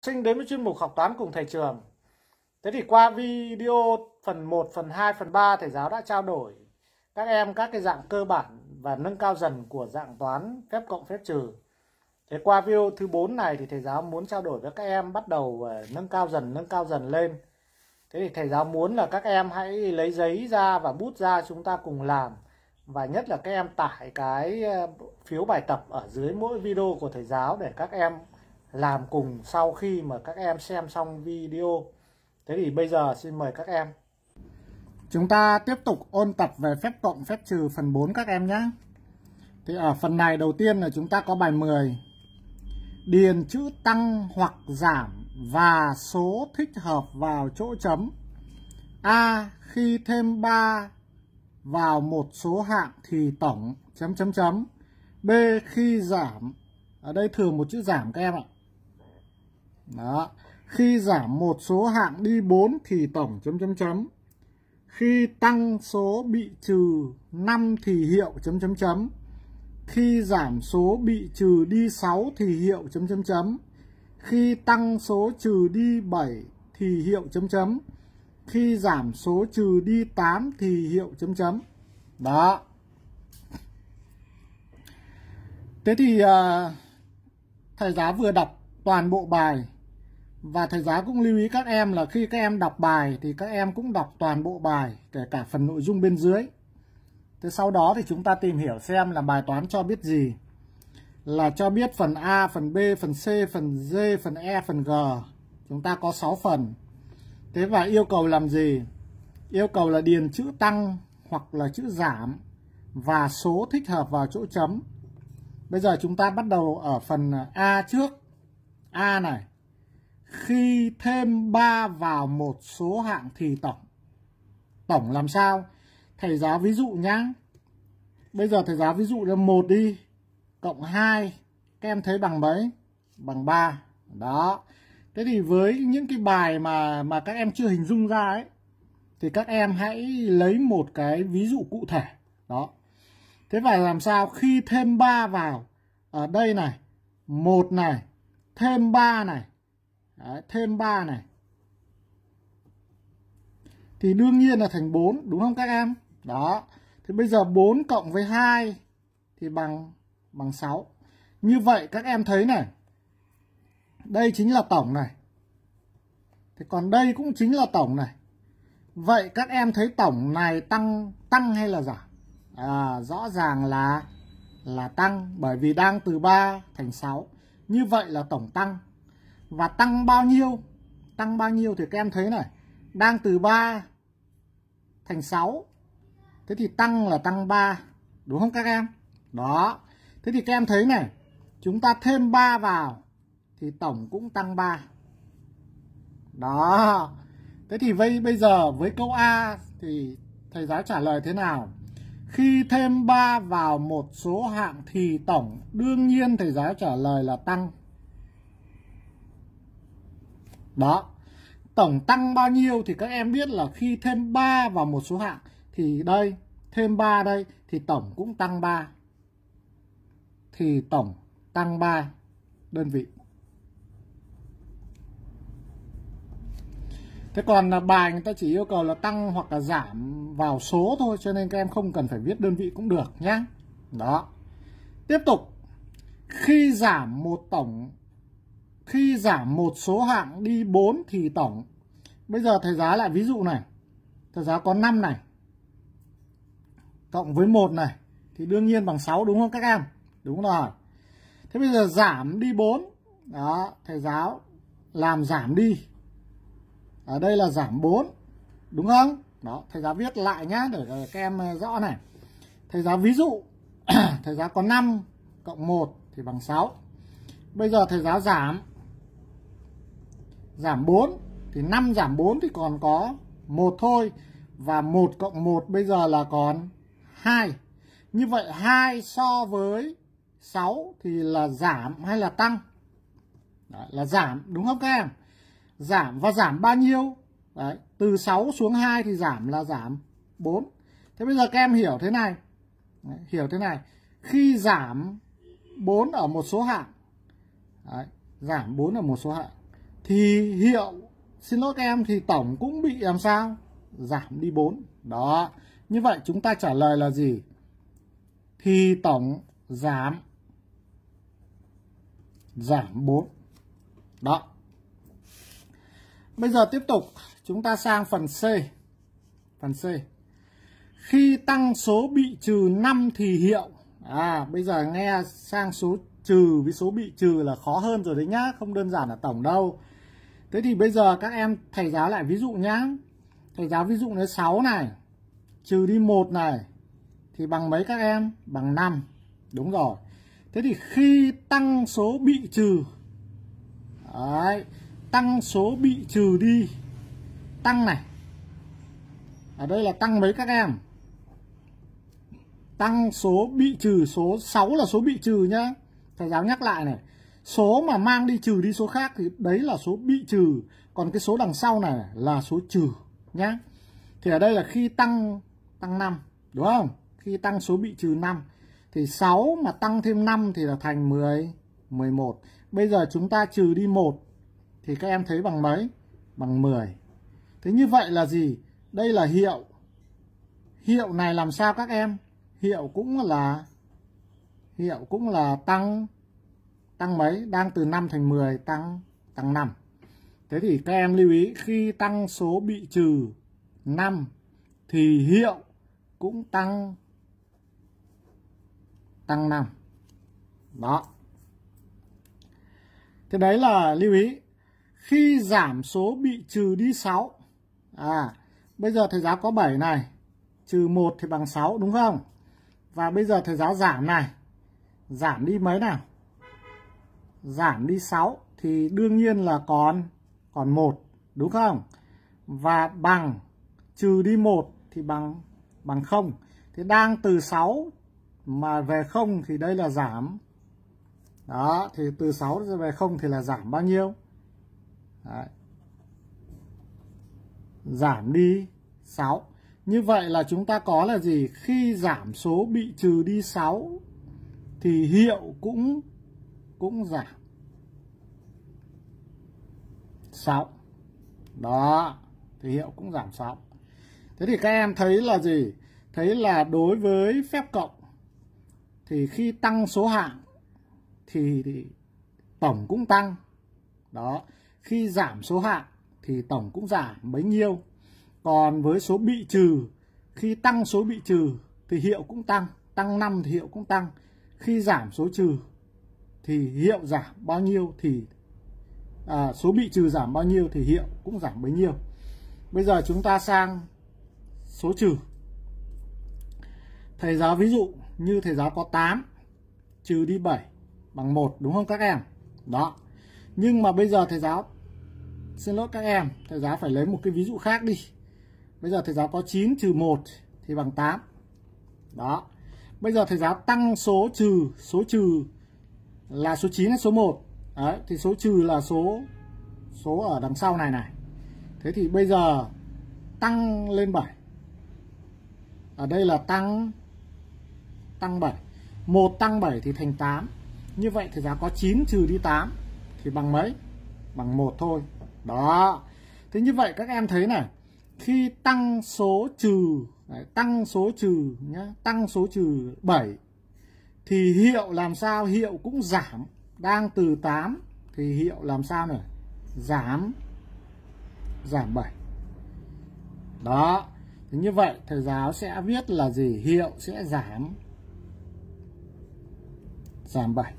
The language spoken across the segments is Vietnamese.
Sinh đến với chuyên mục học toán cùng thầy Trường. Thế thì qua video phần 1, phần 2, phần 3 thầy giáo đã trao đổi các em các cái dạng cơ bản và nâng cao dần của dạng toán phép cộng phép trừ. Thế qua video thứ 4 này thì thầy giáo muốn trao đổi với các em bắt đầu nâng cao dần lên. Thế thì thầy giáo muốn là các em hãy lấy giấy ra và bút ra, chúng ta cùng làm. Và nhất là các em tải cái phiếu bài tập ở dưới mỗi video của thầy giáo để các em làm cùng sau khi mà các em xem xong video. Thế thì bây giờ xin mời các em. Chúng ta tiếp tục ôn tập về phép cộng phép trừ phần 4 các em nhé. Thì ở phần này đầu tiên là chúng ta có bài 10. Điền chữ tăng hoặc giảm và số thích hợp vào chỗ chấm. A. Khi thêm 3 vào một số hạng thì tổng ... B. Khi giảm, ở đây thường một chữ giảm các em ạ. Đó. Khi giảm một số hạng đi 4 thì tổng ... Khi tăng số bị trừ 5 thì hiệu ... Khi giảm số bị trừ đi 6 thì hiệu ... Khi tăng số trừ đi 7 thì hiệu ... Khi giảm số trừ đi 8 thì hiệu ... Đó. Thế thì thầy giáo vừa đọc toàn bộ bài. Và thầy giáo cũng lưu ý các em là khi các em đọc bài thì các em cũng đọc toàn bộ bài, kể cả phần nội dung bên dưới. Thế sau đó thì chúng ta tìm hiểu xem là bài toán cho biết gì. Là cho biết phần A, phần B, phần C, phần D, phần E, phần G. Chúng ta có 6 phần. Thế và yêu cầu làm gì? Yêu cầu là điền chữ tăng hoặc là chữ giảm và số thích hợp vào chỗ chấm. Bây giờ chúng ta bắt đầu ở phần A trước. A này. Khi thêm 3 vào một số hạng thì tổng. Tổng làm sao? Thầy giáo ví dụ nhá. Bây giờ thầy giáo ví dụ là 1 đi. Cộng 2. Các em thấy bằng mấy? Bằng 3. Đó. Thế thì với những cái bài mà các em chưa hình dung ra ấy, thì các em hãy lấy một cái ví dụ cụ thể. Đó. Thế và làm sao? Khi thêm 3 vào. Ở đây này. 1 này. Thêm 3 này. Đấy, thêm 3 này. Thì đương nhiên là thành 4. Đúng không các em? Đó. Thì bây giờ 4 cộng với 2 thì bằng 6. Như vậy các em thấy này. Đây chính là tổng này. Thì còn đây cũng chính là tổng này. Vậy các em thấy tổng này tăng hay là giảm? Rõ ràng là tăng, bởi vì đang từ 3 thành 6. Như vậy là tổng tăng. Và tăng bao nhiêu? Tăng bao nhiêu thì các em thấy này. Đang từ 3 thành 6. Thế thì tăng là tăng 3. Đúng không các em? Đó. Thế thì các em thấy này. Chúng ta thêm 3 vào thì tổng cũng tăng 3. Đó. Thế thì bây giờ với câu A thì thầy giáo trả lời thế nào? Khi thêm 3 vào một số hạng thì tổng, đương nhiên thầy giáo trả lời là tăng. Đó. Tổng tăng bao nhiêu thì các em biết là khi thêm 3 vào một số hạng thì đây, thêm 3 đây thì tổng cũng tăng 3. Thì tổng tăng 3 đơn vị. Thế còn bài người ta chỉ yêu cầu là tăng hoặc là giảm vào số thôi, cho nên các em không cần phải viết đơn vị cũng được nhé. Đó. Tiếp tục. Khi giảm một số hạng đi 4 thì tổng. Bây giờ thầy giáo lại ví dụ này. Thầy giáo có 5 này. Cộng với 1 này. Thì đương nhiên bằng 6 đúng không các em? Đúng rồi. Thế bây giờ giảm đi 4. Đó. Thầy giáo làm giảm đi. Ở đây là giảm 4. Đúng không? Đó. Thầy giáo viết lại nhá. Để các em rõ này. Thầy giáo ví dụ. Thầy giáo có 5 cộng 1 thì bằng 6. Bây giờ thầy giáo giảm 4 thì 5 giảm 4 thì còn có 1 thôi. Và 1 cộng 1 bây giờ là còn 2. Như vậy 2 so với 6 thì là giảm hay là tăng? Đó, là giảm đúng không các em? Giảm và giảm bao nhiêu? Đấy, từ 6 xuống 2 thì giảm là giảm 4. Thế bây giờ các em hiểu thế này. Đấy, hiểu thế này. Khi giảm 4 ở một số hạng. Đấy, giảm 4 ở một số hạng thì hiệu, xin lỗi các em, thì tổng cũng bị làm sao? Giảm đi 4. Đó. Như vậy chúng ta trả lời là gì? Thì tổng giảm 4. Đó. Bây giờ tiếp tục chúng ta sang phần C. Phần C. Khi tăng số bị trừ 5 thì hiệu. Bây giờ nghe sang số trừ với số bị trừ là khó hơn rồi đấy nhá, không đơn giản là tổng đâu. Thế thì bây giờ các em, thầy giáo lại ví dụ nhá. Thầy giáo ví dụ là 6 này, trừ đi 1 này, thì bằng mấy các em? Bằng 5. Đúng rồi. Thế thì khi tăng số bị trừ, đấy, tăng số bị trừ đi, tăng này, ở đây là tăng mấy các em? Tăng số bị trừ, số 6 là số bị trừ nhá. Thầy giáo nhắc lại này, số mà mang đi trừ đi số khác thì đấy là số bị trừ, còn cái số đằng sau này là số trừ nhá. Thì ở đây là khi tăng 5, đúng không? Khi tăng số bị trừ 5 thì 6 mà tăng thêm 5 thì là thành 11. Bây giờ chúng ta trừ đi 1 thì các em thấy bằng mấy? Bằng 10. Thế như vậy là gì? Đây là hiệu. Hiệu này làm sao các em? Hiệu cũng là tăng mấy? Đang từ 5 thành 10, tăng 5. Thế thì các em lưu ý, khi tăng số bị trừ 5 thì hiệu cũng tăng 5. Đó. Thế đấy là lưu ý. Khi giảm số bị trừ đi 6. Bây giờ thầy giáo có 7 này, trừ 1 thì bằng 6, đúng không? Và bây giờ thầy giáo giảm này, giảm đi mấy nào? Giảm đi 6 thì đương nhiên là còn 1, đúng không? Và bằng, trừ đi 1 thì bằng 0. Thì đang từ 6 mà về 0 thì đây là giảm. Đó, thì từ 6 về 0 thì là giảm bao nhiêu? Đấy. Giảm đi 6. Như vậy là chúng ta có là gì? Khi giảm số bị trừ đi 6 thì hiệu cũng giảm 6. Đó, thì hiệu cũng giảm 6. Thế thì các em thấy là gì? Thấy là đối với phép cộng thì khi tăng số hạng thì tổng cũng tăng. Đó, khi giảm số hạng thì tổng cũng giảm bấy nhiêu. Còn với số bị trừ, khi tăng số bị trừ thì hiệu cũng tăng 5 thì hiệu cũng tăng. Khi giảm số trừ thì hiệu giảm bao nhiêu thì số bị trừ giảm bao nhiêu thì hiệu cũng giảm bấy nhiêu. Bây giờ chúng ta sang số trừ. Thầy giáo ví dụ như thầy giáo có 8 trừ đi 7 bằng 1, đúng không các em? Đó. Nhưng mà bây giờ thầy giáo, xin lỗi các em, thầy giáo phải lấy một cái ví dụ khác đi. Bây giờ thầy giáo có 9 trừ 1 thì bằng 8. Đó. Bây giờ thầy giáo tăng số trừ là số 9 hay số 1? Đấy, thì số trừ là số ở đằng sau này này. Thế thì bây giờ tăng lên 7. Ở đây là tăng 7. 1 tăng 7 thì thành 8. Như vậy thầy giáo có 9 trừ đi 8 thì bằng mấy? Bằng 1 thôi. Đó. Thế như vậy các em thấy này, khi tăng số trừ, tăng số trừ nhá, tăng số trừ 7 thì hiệu làm sao? Hiệu cũng giảm. Đang từ 8 thì hiệu làm sao này? Giảm 7. Đó. Thế như vậy thầy giáo sẽ viết là gì? Hiệu sẽ giảm 7.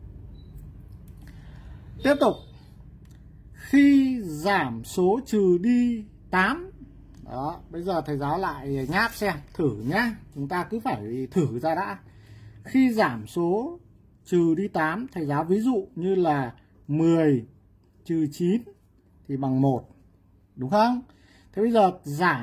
Tiếp tục. Khi giảm số trừ đi 8. Đó, bây giờ thầy giáo lại nháp xem, thử nhá. Chúng ta cứ phải thử ra đã. Khi giảm số trừ đi 8, thầy giáo ví dụ như là 10 trừ 9 thì bằng 1. Đúng không? Thế bây giờ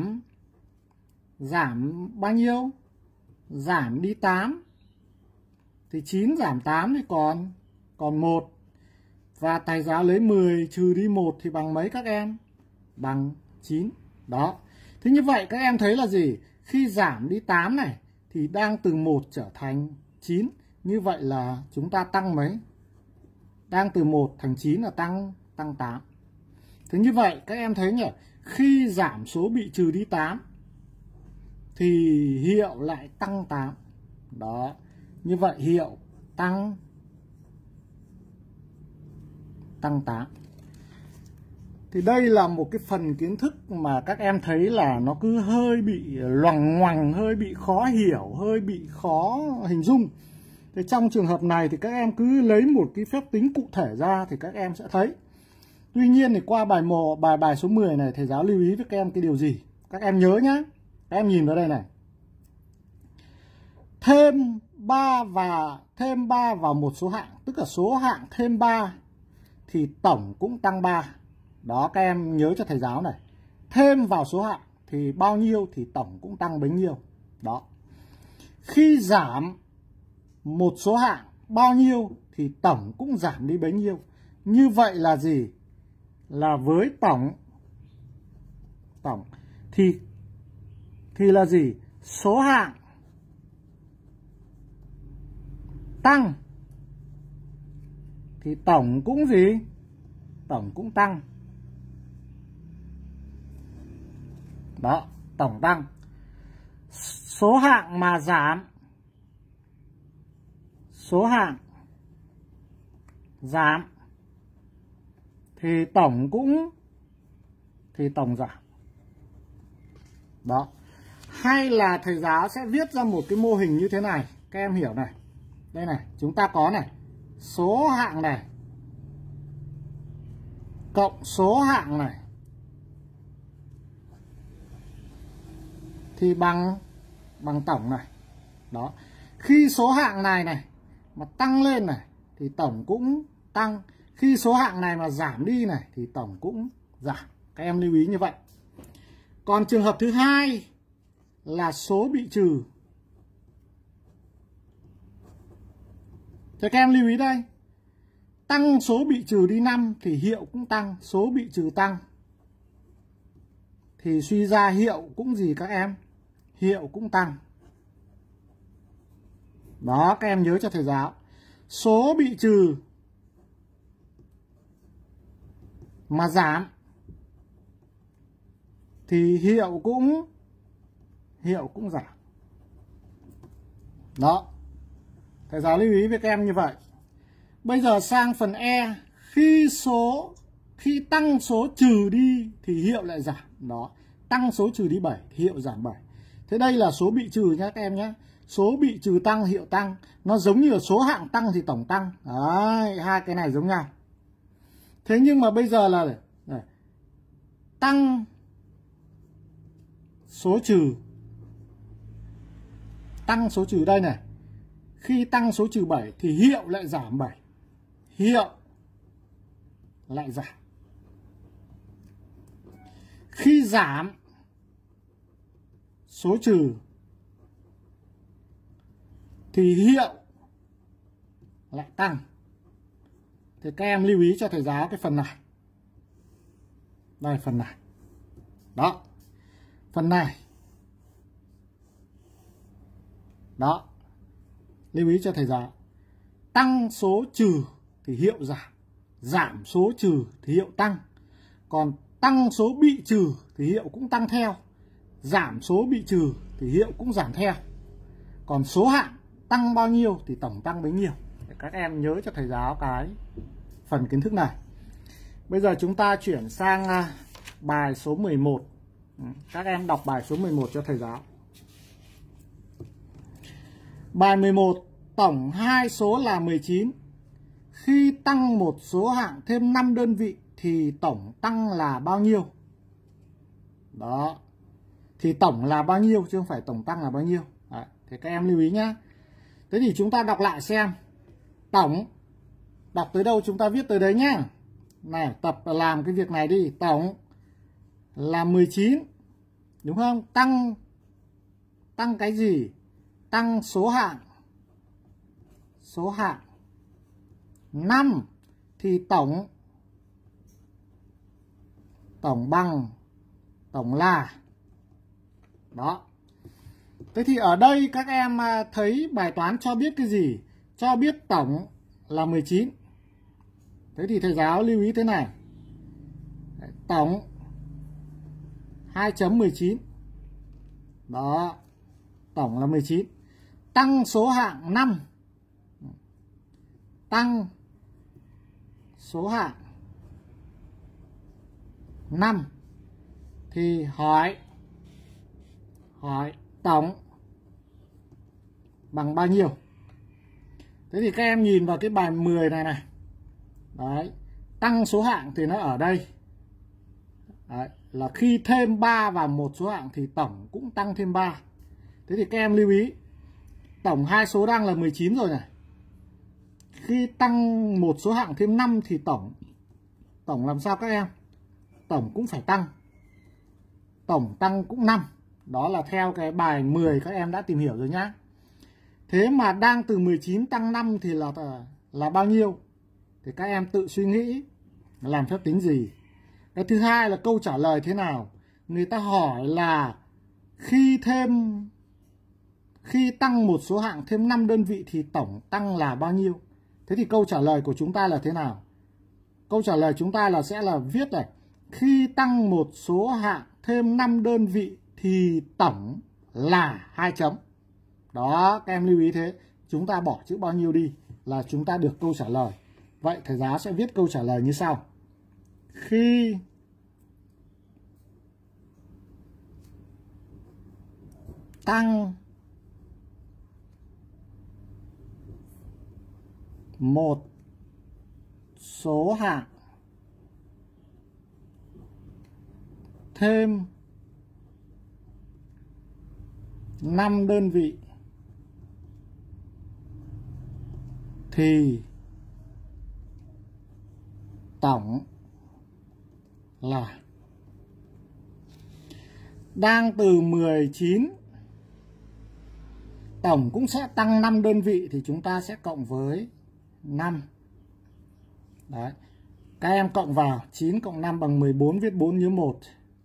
giảm bao nhiêu? Giảm đi 8. Thì 9 giảm 8 thì còn 1. Và thầy giáo lấy 10 trừ đi 1 thì bằng mấy các em? Bằng 9. Đó. Thế như vậy các em thấy là gì? Khi giảm đi 8 này thì đang từ 1 trở thành 9. Như vậy là chúng ta tăng mấy? Đang từ 1 thành 9 là tăng 8. Thế như vậy các em thấy nhỉ, khi giảm số bị trừ đi 8 thì hiệu lại tăng 8. Đó, như vậy hiệu tăng 8. Thì đây là một cái phần kiến thức mà các em thấy là nó cứ hơi bị loằng ngoằng, hơi bị khó hiểu, hơi bị khó hình dung. Thì trong trường hợp này thì các em cứ lấy một cái phép tính cụ thể ra thì các em sẽ thấy. Tuy nhiên thì qua bài số 10 này, thầy giáo lưu ý với các em cái điều gì? Các em nhớ nhá. Các em nhìn vào đây này. Thêm 3 vào một số hạng, tức là số hạng thêm 3 thì tổng cũng tăng 3. Đó, các em nhớ cho thầy giáo này. Thêm vào số hạng thì bao nhiêu thì tổng cũng tăng bấy nhiêu. Đó. Khi giảm một số hạng bao nhiêu thì tổng cũng giảm đi bấy nhiêu. Như vậy là gì? Là với tổng thì là gì? Số hạng tăng thì tổng cũng gì? Tổng cũng tăng. Đó, tổng tăng. Số hạng mà giảm, số hạng giảm thì tổng giảm. Đó. Hay là thầy giáo sẽ viết ra một cái mô hình như thế này, các em hiểu này. Đây này, chúng ta có này, số hạng này cộng số hạng này thì bằng tổng này. Đó. Khi số hạng này mà tăng lên này thì tổng cũng tăng. Khi số hạng này mà giảm đi này thì tổng cũng giảm. Các em lưu ý như vậy. Còn trường hợp thứ hai là số bị trừ. Thì các em lưu ý đây. Tăng số bị trừ đi 5 thì hiệu cũng tăng. Số bị trừ tăng thì suy ra hiệu cũng gì các em? Hiệu cũng tăng. Đó, các em nhớ cho thầy giáo. Số bị trừ mà giảm thì hiệu cũng giảm. Đó. Thầy giáo lưu ý với các em như vậy. Bây giờ sang phần E. Khi tăng số trừ đi thì hiệu lại giảm. Đó. Tăng số trừ đi 7 thì hiệu giảm 7. Thế đây là số bị trừ nhé các em nhé. Số bị trừ tăng, hiệu tăng. Nó giống như là số hạng tăng thì tổng tăng. Đấy, hai cái này giống nhau. Thế nhưng mà bây giờ là này, tăng số trừ. Tăng số trừ đây này. Khi tăng số trừ 7 thì hiệu lại giảm 7. Hiệu lại giảm. Khi giảm số trừ thì hiệu lại tăng. Thì các em lưu ý cho thầy giáo cái phần này. Đây, phần này. Đó. Phần này. Đó. Lưu ý cho thầy giáo. Tăng số trừ thì hiệu giảm. Giảm số trừ thì hiệu tăng. Còn tăng số bị trừ thì hiệu cũng tăng theo. Giảm số bị trừ thì hiệu cũng giảm theo. Còn số hạng tăng bao nhiêu thì tổng tăng bấy nhiêu. Để các em nhớ cho thầy giáo cái phần kiến thức này. Bây giờ chúng ta chuyển sang bài số 11. Các em đọc bài số 11 cho thầy giáo. Bài 11. Tổng hai số là 19. Khi tăng một số hạng thêm 5 đơn vị thì tổng tăng là bao nhiêu? Đó. Thì tổng là bao nhiêu chứ không phải tổng tăng là bao nhiêu. Đấy. Thì các em lưu ý nhé. Thế thì chúng ta đọc lại xem. Tổng. Đọc tới đâu chúng ta viết tới đấy nhé. Này, tập làm cái việc này đi. Tổng là 19. Đúng không? Tăng cái gì? Tăng số hạng. Số hạng 5 thì tổng bằng tổng là. Đó. Thế thì ở đây các em thấy bài toán cho biết cái gì? Cho biết tổng là 19. Thế thì thầy giáo lưu ý thế này. tổng 2.19. Đó, tổng là 19. Tăng số hạng 5. Tăng số hạng 5 thì hỏi tổng bằng bao nhiêu. Thế thì các em nhìn vào cái bài 10 này này. Đấy, tăng số hạng thì nó ở đây. Đấy, là khi thêm 3 vào một số hạng thì tổng cũng tăng thêm 3. Thế thì các em lưu ý, tổng hai số đang là 19 rồi này. Khi tăng một số hạng thêm 5 thì tổng làm sao các em? Tổng cũng phải tăng. Tổng tăng cũng 5. Đó là theo cái bài 10 các em đã tìm hiểu rồi nhá. Thế mà đang từ 19 tăng 5 thì là bao nhiêu? Thì các em tự suy nghĩ làm phép tính gì. Cái thứ hai là câu trả lời thế nào? Người ta hỏi là khi tăng một số hạng thêm 5 đơn vị thì tổng tăng là bao nhiêu? Thế thì câu trả lời của chúng ta là thế nào? Câu trả lời chúng ta sẽ là viết này. Khi tăng một số hạng thêm 5 đơn vị thì tổng là 2 chấm. Đó, các em lưu ý thế. Chúng ta bỏ chữ bao nhiêu đi là chúng ta được câu trả lời. Vậy thầy giáo sẽ viết câu trả lời như sau. Khi tăng một số hạng thêm 5 đơn vị thì tổng là đang từ 19, tổng cũng sẽ tăng 5 đơn vị thì chúng ta sẽ cộng với 5. Đấy. Các em cộng vào 9 cộng 5 bằng 14, viết 4 nhớ 1.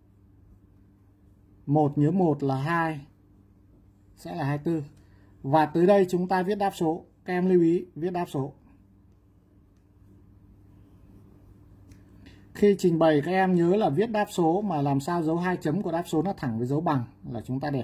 1 nhớ 1 là 2, sẽ là 24. Và tới đây chúng ta viết đáp số. Các em lưu ý viết đáp số. Khi trình bày các em nhớ là viết đáp số mà làm sao dấu 2 chấm của đáp số nó thẳng với dấu bằng là chúng ta đẹp.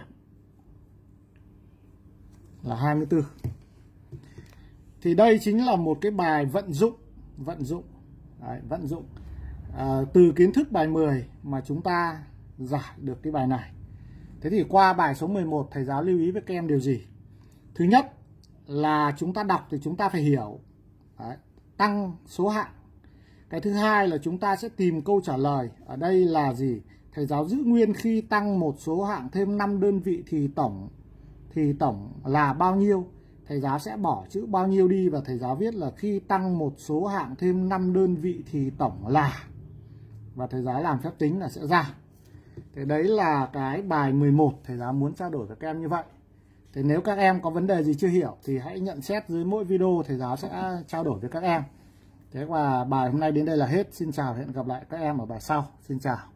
Là 24. Thì đây chính là một cái bài vận dụng. Đấy, vận dụng từ kiến thức bài 10 mà chúng ta giải được cái bài này. Thế thì qua bài số 11 thầy giáo lưu ý với các em điều gì? Thứ nhất là chúng ta đọc thì chúng ta phải hiểu. Đấy, tăng số hạng. Cái thứ hai là chúng ta sẽ tìm câu trả lời. Ở đây là gì? Thầy giáo giữ nguyên khi tăng một số hạng thêm 5 đơn vị thì tổng là bao nhiêu? Thầy giáo sẽ bỏ chữ bao nhiêu đi và thầy giáo viết là khi tăng một số hạng thêm 5 đơn vị thì tổng là. Và thầy giáo làm phép tính là sẽ ra. Thế đấy là cái bài 11 thầy giáo muốn trao đổi với các em như vậy. Thế nếu các em có vấn đề gì chưa hiểu thì hãy nhận xét dưới mỗi video, thầy giáo sẽ trao đổi với các em. Thế và bài hôm nay đến đây là hết. Xin chào và hẹn gặp lại các em ở bài sau. Xin chào.